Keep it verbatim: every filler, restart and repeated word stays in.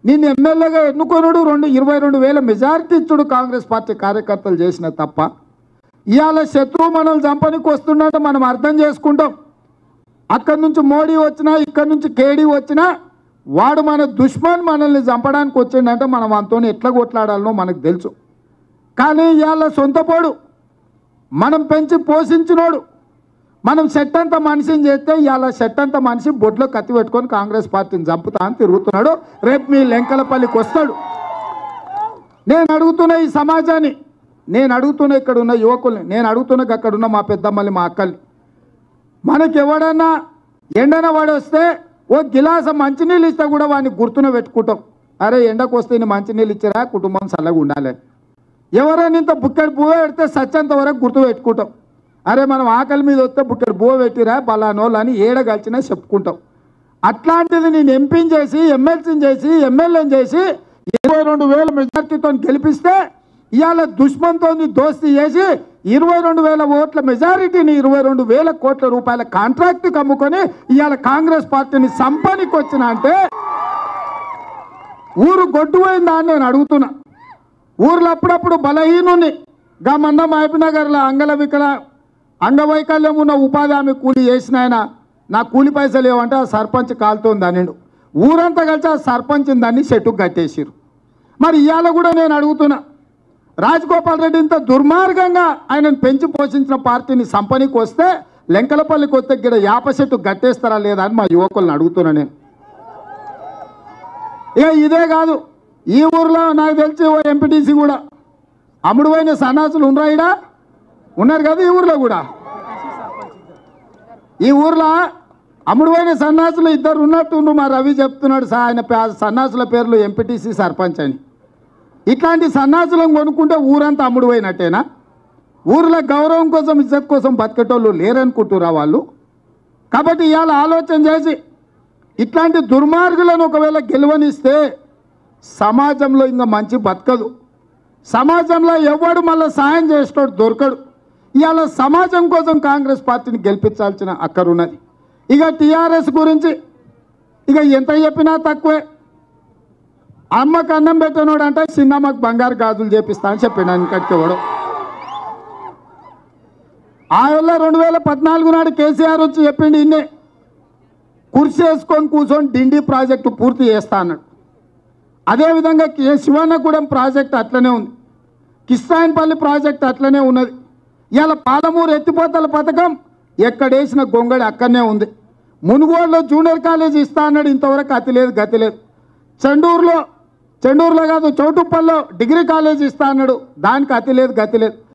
నిన్ను ఎమ్మెల్యేగా ఎన్నుకొనుడు రెండు ఇరవై రెండు వేల మెజారిటీ ఇచ్చుడు కాంగ్రెస్ పార్టీ కార్యకర్తలు చేసిన తప్ప ఇవాళ శత్రువు మనల్ని చంపనికి వస్తున్నట్టు మనం అర్థం చేసుకుంటాం. అక్కడి నుంచి మోడీ వచ్చినా ఇక్కడి నుంచి కేడీ వచ్చినా వాడు మన దుష్మన్ మనల్ని చంపడానికి వచ్చిందంటే మనం అంతో ఎట్లా కొట్లాడాలనో మనకు తెలుసు. కానీ ఇవాళ సొంతపోడు మనం పెంచి పోషించినోడు మనం సెట్ అంతా మనిషిని చేస్తే ఇవాళ సెట్ అంతా మనిషి బొడ్లో కత్తి పెట్టుకొని కాంగ్రెస్ పార్టీని చంపుతా అని తిరుగుతున్నాడు. రేపు మీ లెంకలపల్లికి వస్తాడు. నేను అడుగుతున్న ఈ సమాజాన్ని, నేను అడుగుతున్న ఇక్కడ ఉన్న యువకుల్ని, నేను అడుగుతున్న అక్కడ ఉన్న మా పెద్దమ్మల్ని మా అక్కల్ని, మనకి ఎవడన్నా ఎండన వాడు వస్తే ఓ గిలాస మంచినీళ్ళు ఇస్తే కూడా వాడిని గుర్తున పెట్టుకుంటాం. అరే ఎండకు వస్తే నేను మంచినీళ్ళు ఇచ్చిరా కుటుంబం చల్లగా ఉండాలి. ఎవరైనా ఇంత బుక్కెడు బువ్వ పెడితే సచ్చంత వరకు గుర్తు పెట్టుకుంటాం. అరే మనం ఆకలి మీద వస్తే బుక్కెడు బువ్వ పెట్టిరా బలానోళ్ళు అని ఏడగలిచినా చెప్పుకుంటాం. అట్లాంటిది నేను ఎంపీని చేసి ఎమ్మెల్సీని చేసి ఎమ్మెల్యేని చేసి ఇరవై రెండు వేల మెజార్టీతో గెలిపిస్తే ఇవాళ దుష్మన్తో దోస్తీ చేసి ఇరవై రెండు వేల ఓట్ల మెజారిటీని ఇరవై రెండు వేల కోట్ల రూపాయల కాంట్రాక్ట్ కమ్ముకొని ఇవాళ కాంగ్రెస్ పార్టీని సంపానికి వచ్చిన అంటే ఊరు గొడ్డుపోయిందా అని నేను అడుగుతున్నా. ఊర్లో అప్పుడప్పుడు బలహీనుని గా మన్న మహబూబ్నగర్లో అంగల వికల అంగవైకల్యం ఉన్న ఉపాధి హామీ కూలి చేసిన ఆయన నా కూలి పైసలు ఏమంటే ఆ సర్పంచ్ కాలుతోంది అనిండు. ఊరంతా కలిసి ఆ సర్పంచ్ దాన్ని చెట్టుకు కట్టేసిరు. మరి ఇవాళ కూడా నేను అడుగుతున్నా, రాజగోపాల్ రెడ్డి ఇంత దుర్మార్గంగా ఆయనను పెంచి పోషించిన పార్టీని సంపనికి వస్తే లెంకలపల్లికి వస్తే గిడ యాప చెట్టు గట్టేస్తారా లేదా అని మా యువకులను అడుగుతున్నా నేను. ఇక ఇదే కాదు, ఈ ఊర్లో నాకు తెలిసి ఓ ఎంపీటీసీ కూడా అమ్ముడుపోయిన సన్నాసులు ఉన్నాయిడా ఉన్నారు కదా ఈ ఊర్లో కూడా. ఈ ఊర్లో అమ్ముడుపోయిన సన్నాసులు ఇద్దరు ఉన్నట్టు మా రవి చెప్తున్నాడు సార్, ఆయన సన్నాసుల పేర్లు ఎంపీటీసీ సర్పంచ్ అని. ఇట్లాంటి సన్నాసులను కొనుక్కుంటే ఊరంతా అమ్ముడు పోయినట్టేనా? ఊర్లో గౌరవం కోసం ఇజ్జత్ కోసం బతికేటోళ్ళు లేరనుకుంటురా వాళ్ళు. కాబట్టి ఇవాళ ఆలోచన చేసి ఇట్లాంటి దుర్మార్గులను ఒకవేళ గెలవనిస్తే సమాజంలో ఇంకా మంచి బతకదు. సమాజంలో ఎవడు మళ్ళీ సాయం చేసేటోడు దొరకడు. ఇవాళ సమాజం కోసం కాంగ్రెస్ పార్టీని గెలిపించాల్సిన అక్కరున్నది. ఇక టీఆర్ఎస్ గురించి ఇక ఎంత చెప్పినా తక్కువే. అమ్మకు అన్నం పెట్టినోడు అంటే చిన్నమ్మకు బంగారు గాజులు చేపిస్తా అని చెప్పాడు ఇంకటికెవడు. ఆ వల్ల రెండు వేల పద్నాలుగు నాడు కేసీఆర్ వచ్చి చెప్పిండు ఇన్నే కుర్చీ వేసుకొని కూర్చొని డిండి ప్రాజెక్టు పూర్తి చేస్తా అన్నాడు. అదేవిధంగా శివన్నగూడెం ప్రాజెక్టు అట్లనే ఉంది, కిష్టాయన్పల్లి ప్రాజెక్టు అట్లనే ఉన్నది. ఇవాళ పాలమూరు ఎత్తిపోతల పథకం ఎక్కడేసిన గొంగడి అక్కడనే ఉంది. మునుగోడులో జూనియర్ కాలేజ్ ఇస్తా అన్నాడు, ఇంతవరకు అతి లేదు గతి లేదు. చెండూరులో చెండూరులో కాదు చౌటుప్పల్లో డిగ్రీ కాలేజ్ ఇస్తా అన్నాడు, దానికి అతి లేదు గతి లేదు.